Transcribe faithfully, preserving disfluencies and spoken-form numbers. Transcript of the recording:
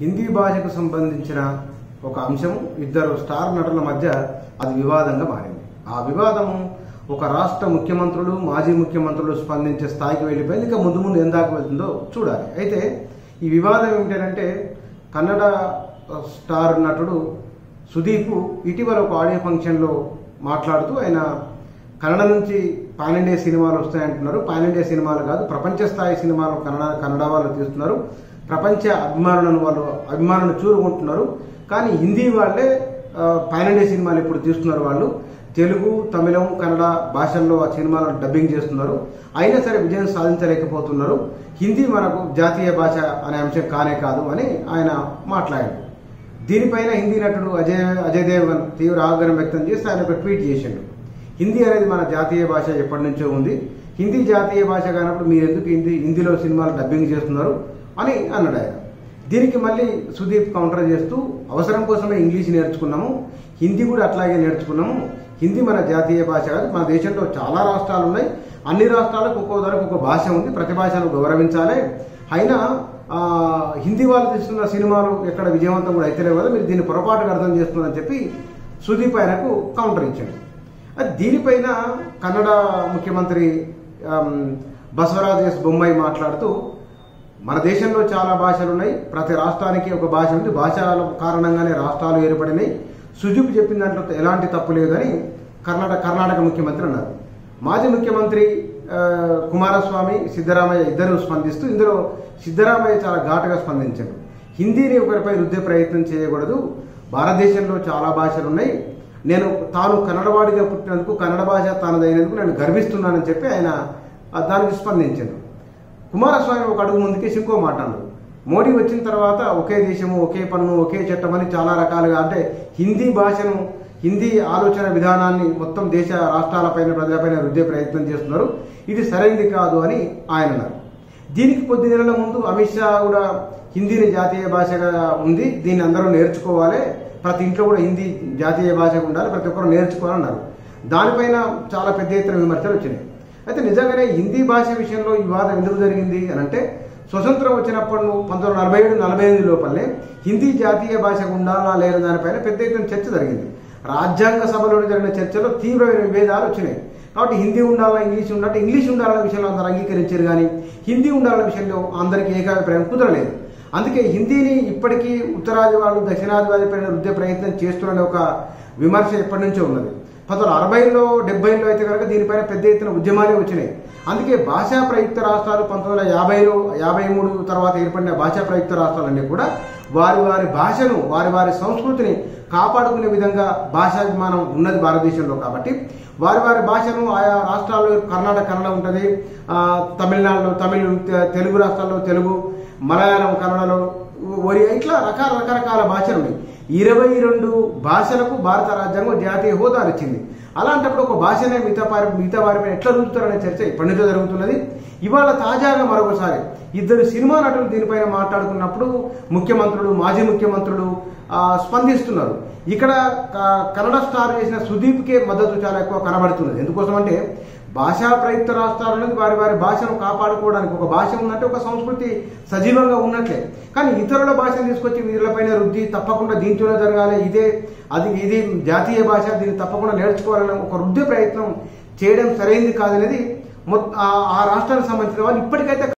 హిందీ భాషకు సంబంధించిన ఒక అంశం ఇద్దరు స్టార్ నటుల మధ్య అది వివాదంగా మారింది. ఆ వివాదము ఒక రాష్ట్ర ముఖ్యమంత్రులు మాజీ ముఖ్యమంత్రులు స్పందించే స్థాయికి వెళ్ళిపోయింది. ఇంకా ముందు ముందు ఎందాక వెళ్తుందో చూడాలి. అయితే ఈ వివాదం ఏమిటంటే కన్నడ స్టార్ నటుడు సుదీప్ ఇటీవల ఒక ఆడియో ఫంక్షన్లో మాట్లాడుతూ ఆయన కన్నడ నుంచి పాన్ ఇండియా సినిమాలు వస్తాయంటున్నారు. పాన్ ఇండియా సినిమాలు కాదు, ప్రపంచ స్థాయి సినిమాలు కన్నడ కన్నడ వాళ్ళు తీస్తున్నారు. ప్రపంచ అభిమానులను వాళ్ళు అభిమానులను చూరుకుంటున్నారు. కానీ హిందీ వాళ్ళే పాన్ ఇండియా సినిమాలు ఇప్పుడు తీస్తున్నారు. వాళ్ళు తెలుగు, తమిళం, కన్నడ భాషల్లో ఆ సినిమాలను డబ్బింగ్ చేస్తున్నారు. అయినా సరే విజయం సాధించలేకపోతున్నారు. హిందీ మనకు జాతీయ భాష అనే అంశం కానే కాదు అని ఆయన మాట్లాడారు. దీనిపైన హిందీ నటుడు అజయ్ అజయ్ దేవగన్ తీవ్ర ఆగ్రహం వ్యక్తం చేసి ఆయన ఒక ట్వీట్ చేసిండు. హిందీ అనేది మన జాతీయ భాష ఎప్పటి నుంచో ఉంది. హిందీ జాతీయ భాష కానప్పుడు మీరు ఎందుకు హిందీ హిందీలో సినిమాలు డబ్బింగ్ చేస్తున్నారు అని అన్నాడు ఆయన. దీనికి మళ్ళీ సుదీప్ కౌంటర్ చేస్తూ అవసరం కోసమే ఇంగ్లీష్ నేర్చుకున్నాము, హిందీ కూడా అట్లాగే నేర్చుకున్నాము. హిందీ మన జాతీయ భాష కాదు. మన దేశంలో చాలా రాష్ట్రాలు ఉన్నాయి. అన్ని రాష్ట్రాలకు ఒక్కో ధరకు ఒక భాష ఉంది. ప్రతి భాషను గౌరవించాలి. అయినా హిందీ వాళ్ళు తీస్తున్న సినిమాలు ఎక్కడ విజయవంతం కూడా అయితేనే కదా, మీరు దీన్ని పొరపాటుగా అర్థం చేస్తున్నారని చెప్పి సుదీప్ ఆయనకు కౌంటర్ ఇచ్చాడు. దీనిపైన కన్నడ ముఖ్యమంత్రి బసవరాజ్ ఎస్ బొమ్మాయి మాట్లాడుతూ మన దేశంలో చాలా భాషలు ఉన్నాయి, ప్రతి రాష్ట్రానికి ఒక భాష ఉంది, భాషల కారణంగానే రాష్ట్రాలు ఏర్పడినాయి. సుదీప్ చెప్పిన దాంట్లో ఎలాంటి తప్పు లేదని కర్ణాటక కర్ణాటక ముఖ్యమంత్రి అన్నారు. మాజీ ముఖ్యమంత్రి కుమారస్వామి, సిద్ధరామయ్య ఇద్దరు స్పందిస్తూ ఇందులో సిద్ధరామయ్య చాలా ఘాటుగా స్పందించారు. హిందీని ఒకరిపై రుద్దే ప్రయత్నం చేయకూడదు, భారతదేశంలో చాలా భాషలు ఉన్నాయి, నేను తాను కన్నడవాడిగా పుట్టినందుకు కన్నడ భాష తానదైనందుకు నేను గర్విస్తున్నానని చెప్పి ఆయన దానికి స్పందించారు. కుమారస్వామి ఒక అడుగు ముందుకేసి ఇంకో మాట అన్నారు. మోడీ వచ్చిన తర్వాత ఒకే దేశము, ఒకే పన్ను, ఒకే చట్టం అని చాలా రకాలుగా అంటే హిందీ భాషను, హిందీ ఆలోచన విధానాన్ని మొత్తం దేశ రాష్ట్రాలపైన ప్రజలపైన రుద్దే ప్రయత్నం చేస్తున్నారు, ఇది సరైనది కాదు అని ఆయన అన్నారు. దీనికి కొద్ది నెలల ముందు అమిత్ షా కూడా హిందీని జాతీయ భాషగా ఉంది, దీన్ని అందరూ నేర్చుకోవాలి, ప్రతి ఇంట్లో కూడా హిందీ జాతీయ భాషగా ఉండాలి, ప్రతి ఒక్కరు నేర్చుకోవాలన్నారు. దానిపైన చాలా పెద్ద ఎత్తున విమర్శలు వచ్చినాయి. అయితే నిజంగానే హిందీ భాష విషయంలో ఈ వివాదం ఎందుకు జరిగింది అని అంటే స్వతంత్రం వచ్చినప్పుడు పంతొమ్మిది వందల నలభై ఏడు నలభై ఎనిమిది లోపలనే హిందీ జాతీయ భాషగా ఉండాలా లేదా దానిపైన పెద్ద ఎత్తున చర్చ జరిగింది. రాజ్యాంగ సభలో జరిగిన చర్చలో తీవ్రమైన విభేదాలు వచ్చినాయి. కాబట్టి హిందీ ఉండాలా, ఇంగ్లీష్ ఉండాలంటే ఇంగ్లీష్ ఉండాలన్న విషయంలో అందరూ అంగీకరించారు, కానీ హిందీ ఉండాలన్న విషయంలో అందరికీ ఏకాభిప్రాయం కుదరలేదు. అందుకే హిందీని ఇప్పటికీ ఉత్తరాది వాళ్ళు దక్షిణాది వారి పైన రుద్దే ప్రయత్నం చేస్తున్న ఒక విమర్శ ఎప్పటి నుంచో ఉన్నది. పంతొమ్మిది అరవైలో డెబ్బైలో అయితే కనుక దీనిపైన పెద్ద ఎత్తున ఉద్యమాలే వచ్చినాయి. అందుకే భాషా ప్రయుక్త రాష్ట్రాలు పంతొమ్మిది వందల యాభైలో యాభై మూడు తర్వాత ఏర్పడిన భాషా ప్రయుక్త రాష్ట్రాలన్నీ కూడా వారి వారి భాషను, వారి వారి సంస్కృతిని కాపాడుకునే విధంగా భాషాభిమానం ఉన్నది భారతదేశంలో. కాబట్టి వారి వారి భాషను ఆయా రాష్ట్రాల్లో కర్ణాటక కన్నడ ఉంటుంది, తమిళనాడులో తమిళ్, తెలుగు రాష్ట్రాల్లో తెలుగు, మలయాళం కన్నడలో ఒరియా, ఇట్లా రకాల రకరకాల భాషలు ఉన్నాయి. ఇరవై రెండు భాషలకు భారత రాజ్యాంగం జాతీయ హోదాలు ఇచ్చింది. అలాంటప్పుడు ఒక భాషనే మిగతా వారి మిగతా వారిపై ఎట్లా రుద్దుతారనే చర్చ ఇప్పటి నుంచో జరుగుతున్నది. ఇవాళ తాజాగా మరొకసారి ఇద్దరు సినిమా నటులు దీనిపైన మాట్లాడుకున్నప్పుడు ముఖ్యమంత్రులు, మాజీ ముఖ్యమంత్రులు స్పందిస్తున్నారు. ఇక్కడ కన్నడ స్టార్ చేసిన సుదీప్కే మద్దతు చాలా ఎక్కువ కనబడుతున్నది. ఎందుకోసం అంటే భాషా ప్రయుక్త రాష్ట్రాలను వారి వారి భాషను కాపాడుకోవడానికి ఒక భాష ఉన్నట్టే ఒక సంస్కృతి సజీవంగా ఉన్నట్లే. కానీ ఇతరుల భాషను తీసుకొచ్చి వీళ్ళపైన రుద్ది తప్పకుండా దీంట్లోనే జరగాలి, ఇదే అది ఇది జాతీయ భాష, దీన్ని తప్పకుండా నేర్చుకోవాలని ఒక రుద్దే ప్రయత్నం చేయడం సరైనది కాదనేది ఆ రాష్ట్రానికి సంబంధించిన వాళ్ళు ఇప్పటికైతే